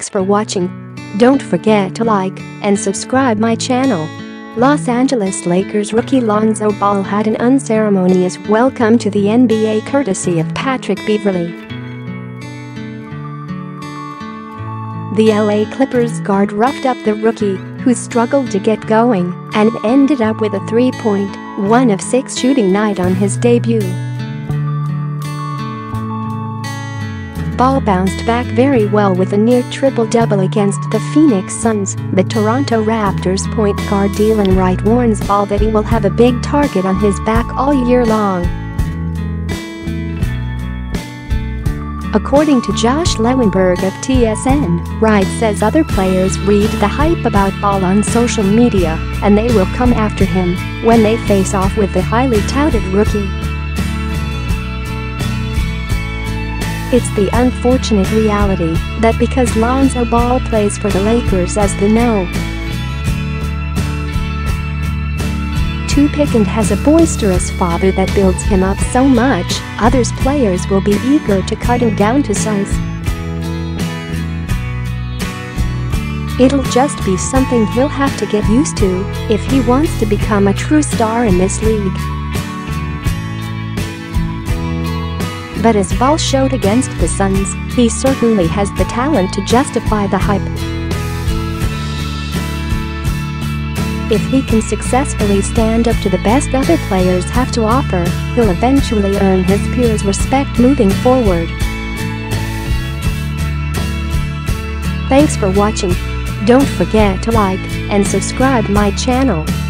Thanks for watching. Don't forget to like and subscribe my channel. Los Angeles Lakers rookie Lonzo Ball had an unceremonious welcome to the NBA courtesy of Patrick Beverley. The LA Clippers guard roughed up the rookie, who struggled to get going and ended up with a 3-1 of 6 shooting night on his debut. Ball bounced back very well with a near triple-double against the Phoenix Suns. The Toronto Raptors point guard Delon Wright warns Ball that he will have a big target on his back all year long. According to Josh Lewenberg of TSN, Wright says other players read the hype about Ball on social media, and they will come after him when they face off with the highly touted rookie. It's the unfortunate reality that because Lonzo Ball plays for the Lakers as the No. 2 pick and has a boisterous father that builds him up so much, others players will be eager to cut him down to size. It'll just be something he'll have to get used to if he wants to become a true star in this league. But as Ball showed against the Suns, he certainly has the talent to justify the hype. If he can successfully stand up to the best other players have to offer, he'll eventually earn his peers' respect moving forward. Thanks for watching. Don't forget to like and subscribe my channel.